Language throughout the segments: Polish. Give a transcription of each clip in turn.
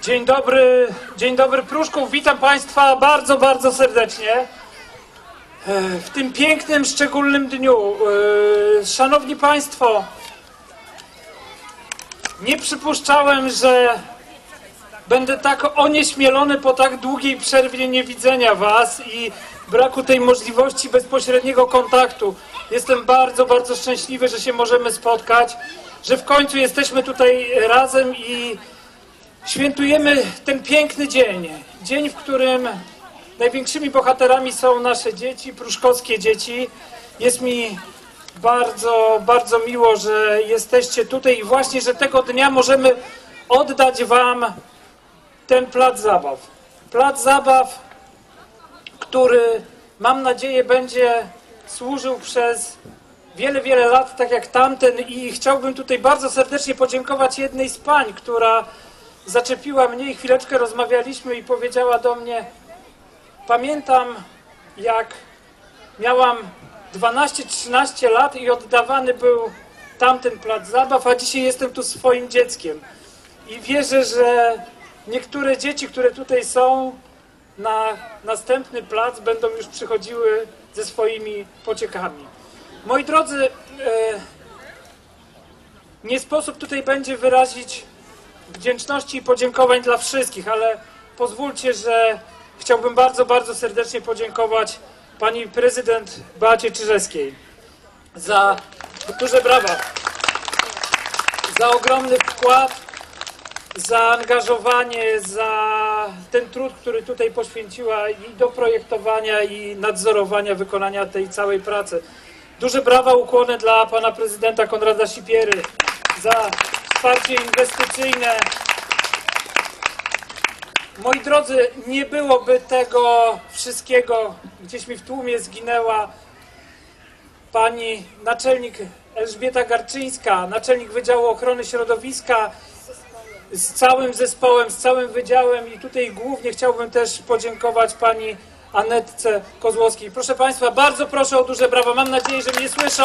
Dzień dobry Pruszków, witam Państwa bardzo, bardzo serdecznie w tym pięknym, szczególnym dniu. Szanowni Państwo, nie przypuszczałem, że będę tak onieśmielony po tak długiej przerwie niewidzenia Was i braku tej możliwości bezpośredniego kontaktu. Jestem bardzo, bardzo szczęśliwy, że się możemy spotkać, że w końcu jesteśmy tutaj razem i świętujemy ten piękny dzień. Dzień, w którym największymi bohaterami są nasze dzieci, pruszkowskie dzieci. Jest mi bardzo, bardzo miło, że jesteście tutaj i właśnie, że tego dnia możemy oddać Wam ten plac zabaw. Plac zabaw, który, mam nadzieję, będzie służył przez wiele, wiele lat, tak jak tamten, i chciałbym tutaj bardzo serdecznie podziękować jednej z pań, która zaczepiła mnie i chwileczkę rozmawialiśmy i powiedziała do mnie: pamiętam, jak miałam 12-13 lat i oddawany był tamten plac zabaw, a dzisiaj jestem tu swoim dzieckiem. I wierzę, że niektóre dzieci, które tutaj są, na następny plac będą już przychodziły ze swoimi pociechami. Moi drodzy, nie sposób tutaj będzie wyrazić wdzięczności i podziękowań dla wszystkich, ale pozwólcie, że chciałbym bardzo, bardzo serdecznie podziękować pani prezydent Beacie Czyżewskiej za duże brawa, za ogromny wkład, zaangażowanie, za ten trud, który tutaj poświęciła i do projektowania i nadzorowania wykonania tej całej pracy. Duże brawa, ukłony dla pana prezydenta Konrada Sipiery za wsparcie inwestycyjne. Moi drodzy, nie byłoby tego wszystkiego, gdzieś mi w tłumie zginęła pani naczelnik Elżbieta Garczyńska, naczelnik Wydziału Ochrony Środowiska, z całym zespołem, z całym wydziałem, i tutaj głównie chciałbym też podziękować pani Anetce Kozłowskiej. Proszę Państwa, bardzo proszę o duże brawa. Mam nadzieję, że mnie słyszą.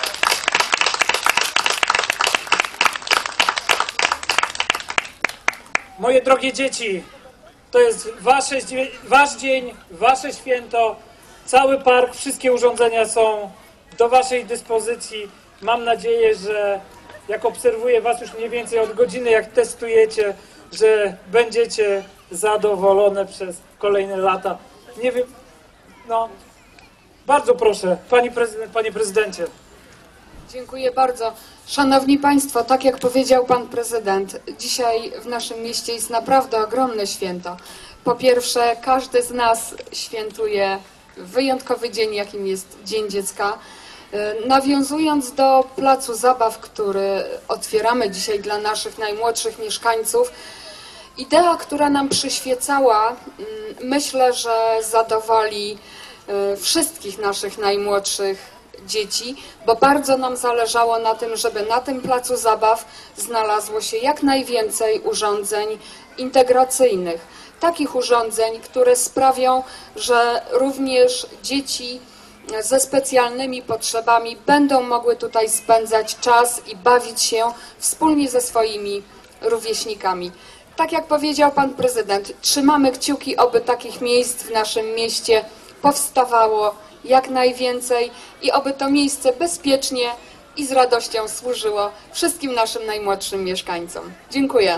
Moje drogie dzieci, to jest wasz dzień, wasze święto. Cały park, wszystkie urządzenia są do waszej dyspozycji. Mam nadzieję, że jak obserwuję was już mniej więcej od godziny, jak testujecie, że będziecie zadowolone przez kolejne lata. Nie wiem, no, bardzo proszę, pani prezydent, panie prezydencie. Dziękuję bardzo. Szanowni Państwo, tak jak powiedział Pan Prezydent, dzisiaj w naszym mieście jest naprawdę ogromne święto. Po pierwsze, każdy z nas świętuje wyjątkowy dzień, jakim jest Dzień Dziecka. Nawiązując do placu zabaw, który otwieramy dzisiaj dla naszych najmłodszych mieszkańców, idea, która nam przyświecała, myślę, że zadowoli wszystkich naszych najmłodszych dzieci, bo bardzo nam zależało na tym, żeby na tym placu zabaw znalazło się jak najwięcej urządzeń integracyjnych. Takich urządzeń, które sprawią, że również dzieci ze specjalnymi potrzebami będą mogły tutaj spędzać czas i bawić się wspólnie ze swoimi rówieśnikami. Tak jak powiedział Pan Prezydent, trzymamy kciuki, oby takich miejsc w naszym mieście powstawało jak najwięcej i oby to miejsce bezpiecznie i z radością służyło wszystkim naszym najmłodszym mieszkańcom. Dziękuję.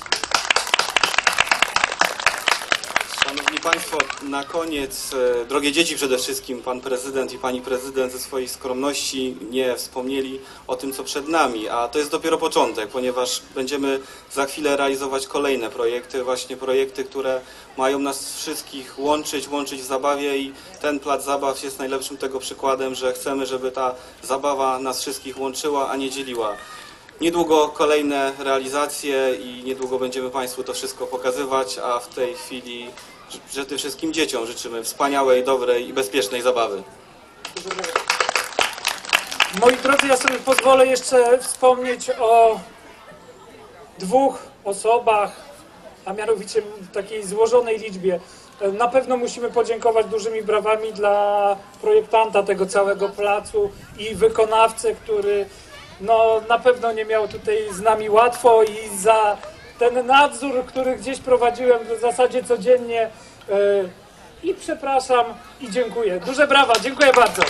Szanowni Państwo, na koniec, drogie dzieci przede wszystkim, Pan Prezydent i Pani Prezydent ze swojej skromności nie wspomnieli o tym, co przed nami, a to jest dopiero początek, ponieważ będziemy za chwilę realizować kolejne projekty, właśnie projekty, które mają nas wszystkich łączyć w zabawie, i ten plac zabaw jest najlepszym tego przykładem, że chcemy, żeby ta zabawa nas wszystkich łączyła, a nie dzieliła. Niedługo kolejne realizacje i niedługo będziemy Państwu to wszystko pokazywać, a w tej chwili przede wszystkim dzieciom życzymy wspaniałej, dobrej i bezpiecznej zabawy. Moi drodzy, ja sobie pozwolę jeszcze wspomnieć o dwóch osobach, a mianowicie w takiej złożonej liczbie. Na pewno musimy podziękować dużymi brawami dla projektanta tego całego placu i wykonawcę, który no, na pewno nie miał tutaj z nami łatwo i za ten nadzór, który gdzieś prowadziłem w zasadzie codziennie. I przepraszam i dziękuję. Duże brawa, dziękuję bardzo.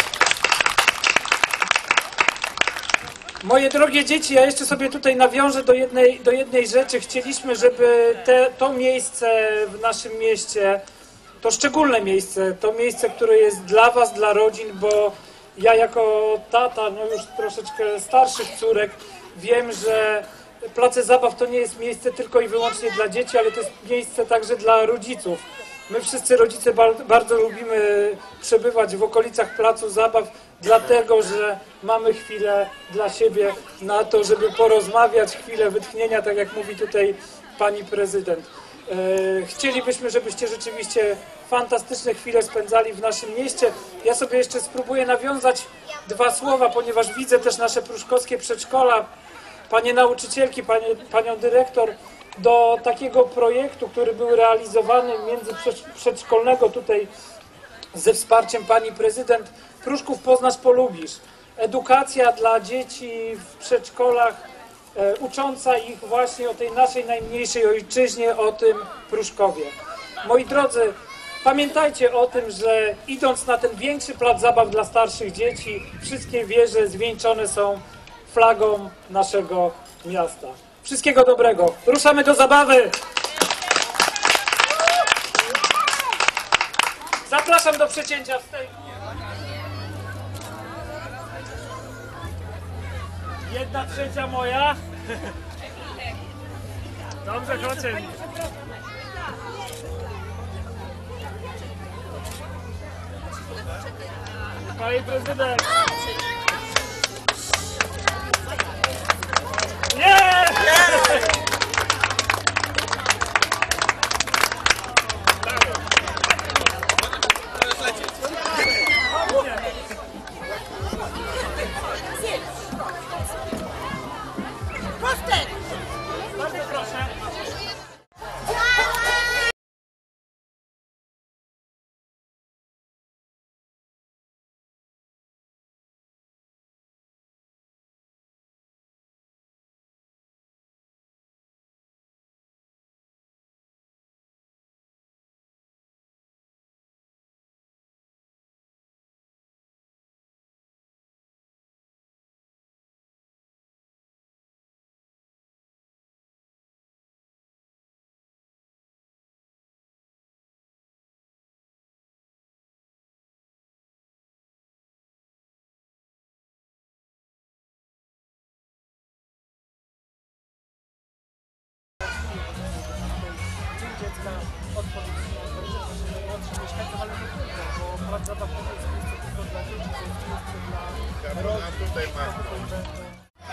Moje drogie dzieci, ja jeszcze sobie tutaj nawiążę do jednej rzeczy. Chcieliśmy, żeby to miejsce w naszym mieście, to szczególne miejsce, to miejsce, które jest dla was, dla rodzin, bo ja jako tata, no już troszeczkę starszych córek, wiem, że place zabaw to nie jest miejsce tylko i wyłącznie dla dzieci, ale to jest miejsce także dla rodziców. My wszyscy rodzice bardzo lubimy przebywać w okolicach placu zabaw, dlatego że mamy chwilę dla siebie na to, żeby porozmawiać, chwilę wytchnienia, tak jak mówi tutaj pani prezydent. Chcielibyśmy, żebyście rzeczywiście fantastyczne chwile spędzali w naszym mieście. Ja sobie jeszcze spróbuję nawiązać dwa słowa, ponieważ widzę też nasze pruszkowskie przedszkola, panie nauczycielki, panią dyrektor, do takiego projektu, który był realizowany międzyprzedszkolnego tutaj ze wsparciem pani prezydent. Pruszków poznasz, polubisz. Edukacja dla dzieci w przedszkolach, ucząca ich właśnie o tej naszej najmniejszej ojczyźnie, o tym Pruszkowie. Moi drodzy, pamiętajcie o tym, że idąc na ten większy plac zabaw dla starszych dzieci, wszystkie wieże zwieńczone są flagą naszego miasta. Wszystkiego dobrego. Ruszamy do zabawy! Zapraszam do przecięcia wstępu. 1/3 moja. Dobrze, chodźcie. Pani prezydent. Nie! Bardzo proszę. Dziecka odpowiednio najmłodszym mieszkańcom, ale nie tylko, bo plac zabaw to nie jest miejsce tylko dla dzieci, to jest miejsce dla rodzin. Tutaj będą...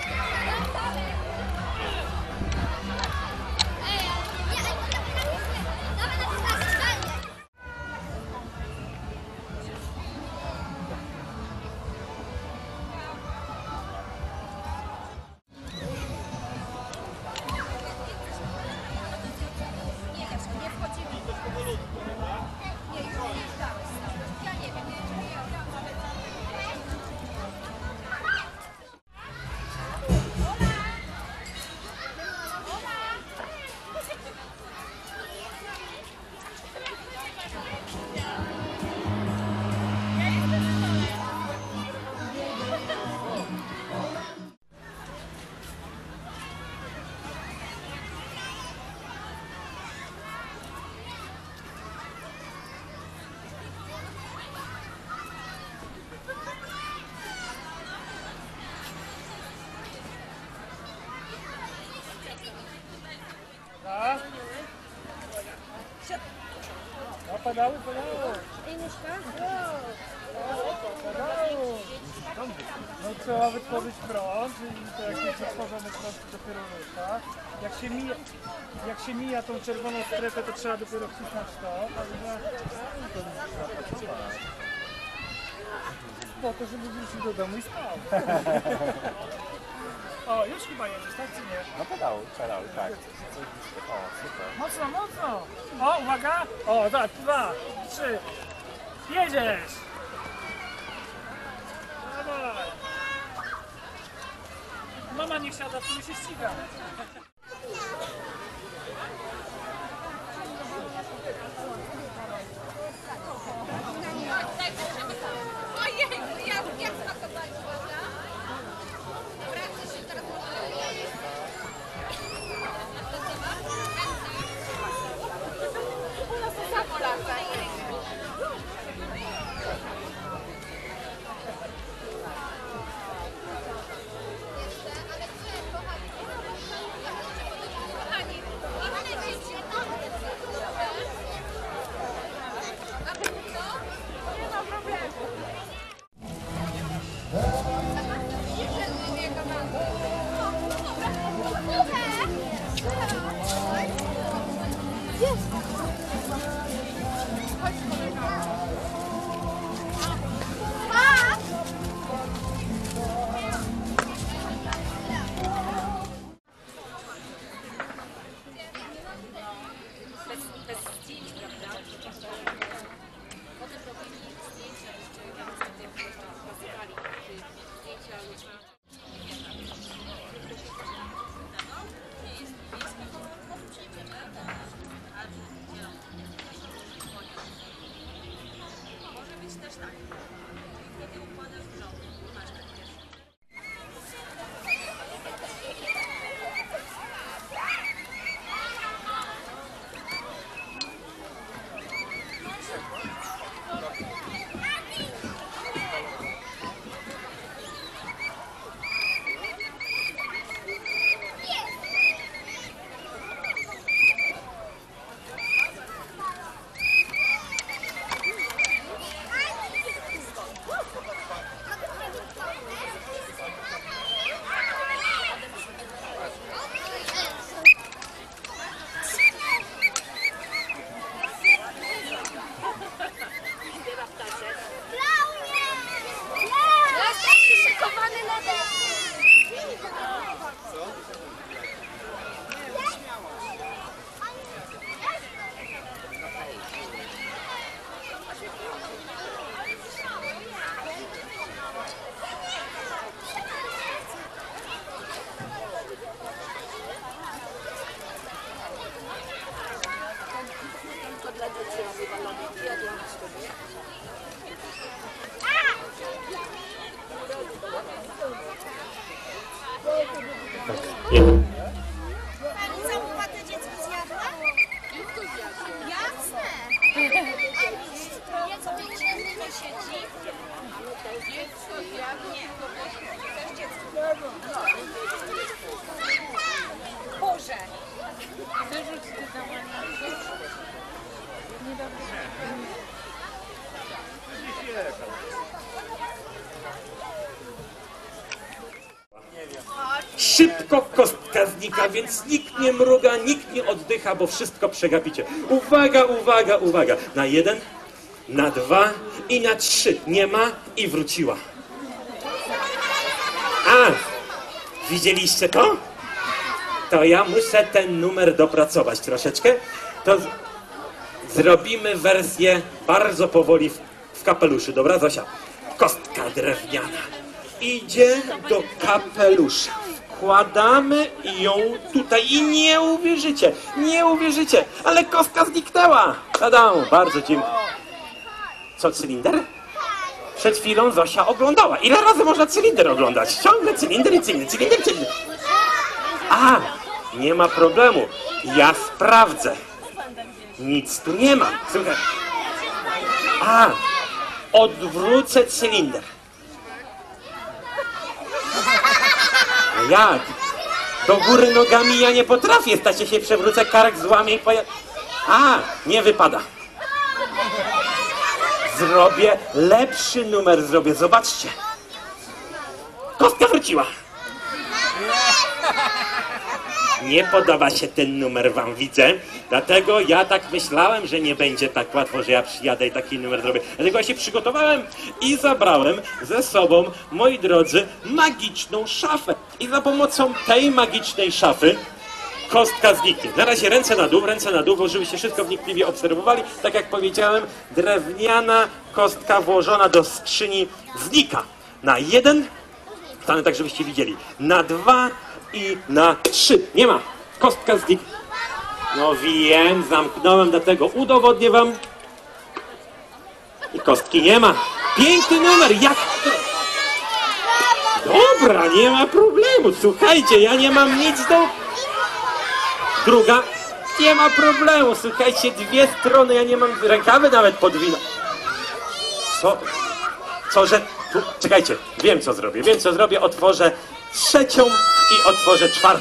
Pedały. No trzeba wytworzyć prąd i to jak jest wytworzony prąd to dopiero rusza. Jak się mija tą czerwoną strefę, to trzeba dopiero wcisnąć to. Po to, żeby wrócił do domu i spał. O, już chyba jedziesz, tak czy nie? No pedały, tak. O, super. Mocno. O, uwaga. O, tak, 2, 3. Jedziesz. Dawaj. Mama nie siada, tu się ściga. Całą watę dziecko zjadła? Jasne! Jedz będzie nie siedzi. Dziecko zjadło? Też dziecko. Boże! Wyrzuć ty za Szybko kostka znika, więc nikt nie mruga, nikt nie oddycha, bo wszystko przegapicie. Uwaga, uwaga, uwaga. Na 1, na 2 i na 3. Nie ma i wróciła. A, widzieliście to? To ja muszę ten numer dopracować troszeczkę. To zrobimy wersję bardzo powoli w kapeluszu. Dobra, Zosia? Kostka drewniana idzie do kapelusza. Wkładamy ją tutaj i nie uwierzycie, ale kostka zniknęła. Tada, bardzo dziękuję. Co, cylinder? Przed chwilą Zosia oglądała. Ile razy można cylinder oglądać? Ciągle cylinder i cylinder. A, nie ma problemu. Ja sprawdzę. Nic tu nie ma. Słuchaj. A, odwrócę cylinder. Jak? Do góry nogami ja nie potrafię. Stacie się przewrócę, kark złamię i A, nie wypada. Zrobię lepszy numer, zobaczcie. Kostka wróciła. Nie podoba się ten numer wam, widzę. Dlatego ja tak myślałem, że nie będzie tak łatwo, że ja przyjadę i taki numer zrobię. Dlatego ja się przygotowałem i zabrałem ze sobą, moi drodzy, magiczną szafę. I za pomocą tej magicznej szafy kostka zniknie. Na razie ręce na dół, bo żebyście wszystko wnikliwie obserwowali. Tak jak powiedziałem, drewniana kostka włożona do skrzyni znika. Na 1, stanę tak, żebyście widzieli, na 2 i na 3. Nie ma. Kostka zniknie. No wiem, zamknąłem, dlatego udowodnię wam. I kostki nie ma. Piękny numer, jak... Dobra, nie ma problemu. Słuchajcie, ja nie mam nic do... Druga, nie ma problemu. Słuchajcie, 2 strony, ja nie mam rękawy nawet podwinąć. Co, że... Tu, czekajcie, wiem co zrobię. Otworzę 3. i otworzę 4.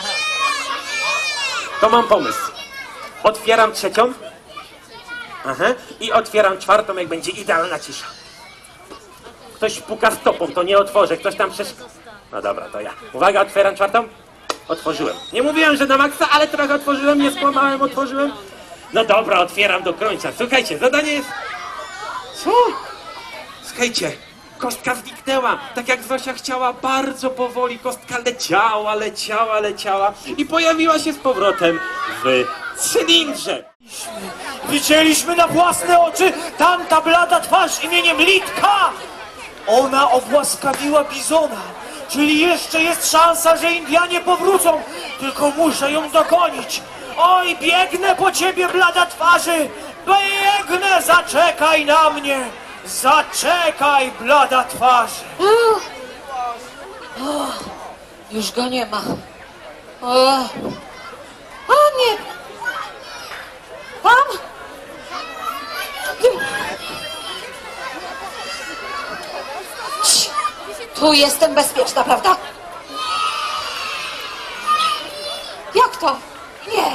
To mam pomysł. Otwieram 3. Aha, i otwieram 4, jak będzie idealna cisza. Ktoś puka stopą, to nie otworzę. Ktoś tam No dobra, to ja. Uwaga, otwieram 4. Otworzyłem. Nie mówiłem, że na maksa, ale trochę otworzyłem, nie skłamałem, otworzyłem. No dobra, otwieram do końca. Słuchajcie, zadanie jest... Co? Słuchajcie, kostka zniknęła. Tak jak Zosia chciała, bardzo powoli. Kostka leciała i pojawiła się z powrotem w cylindrze. Widzieliśmy na własne oczy tamta blada twarz imieniem Litka! Ona obłaskawiła bizona, czyli jeszcze jest szansa, że Indianie powrócą, tylko muszę ją dogonić. Oj, biegnę po ciebie, blada twarzy! Biegnę, zaczekaj na mnie! Zaczekaj, blada twarzy! Już go nie ma. O nie! Tam? Cii, tu jestem bezpieczna, prawda? Jak to? Nie.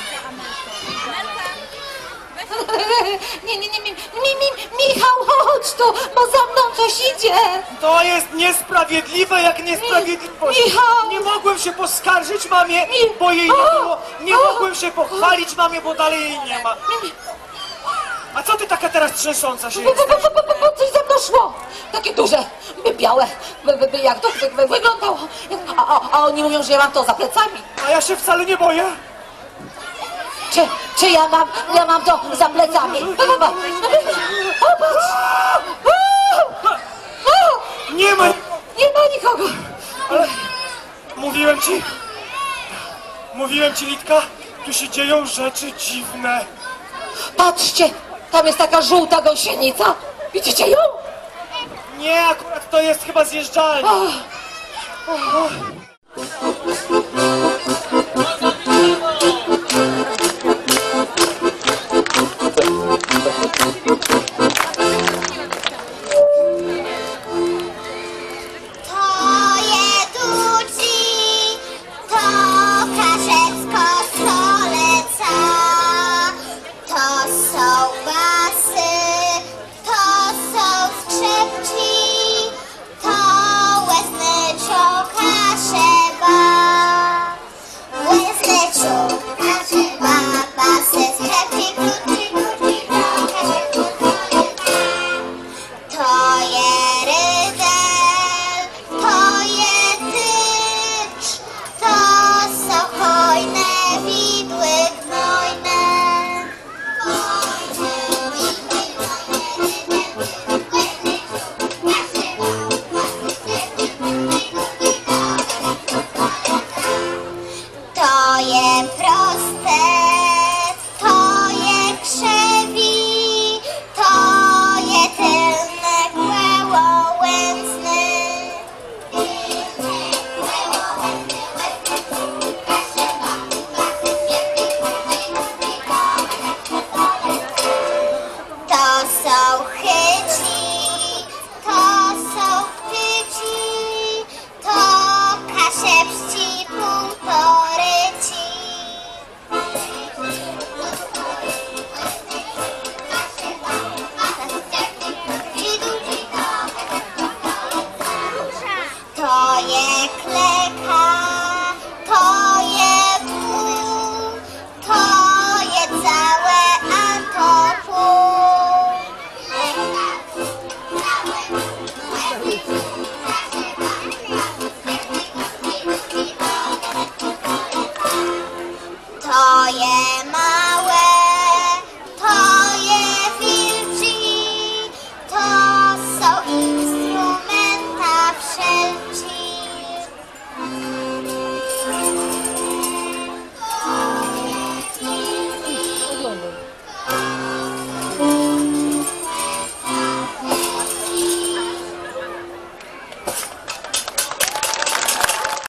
Michał, chodź tu, bo za mną coś idzie. To jest niesprawiedliwe jak niesprawiedliwość. Michał! Nie mogłem się poskarżyć mamie, bo jej nie było. Nie mogłem się pochwalić mamie, bo dalej jej nie ma. A co ty taka teraz trzęsąca się jesteś? Bo coś ze mną szło. Takie duże, białe. Jak to wyglądało? A oni mówią, że ja mam to za plecami. A ja się wcale nie boję. Czy ja mam to za plecami? O, patrz! Nie ma... Nie ma nikogo. Ale mówiłem ci, Litka, tu się dzieją rzeczy dziwne. Patrzcie, tam jest taka żółta gąsienica. Widzicie ją? Nie, akurat to jest chyba zjeżdżalnia.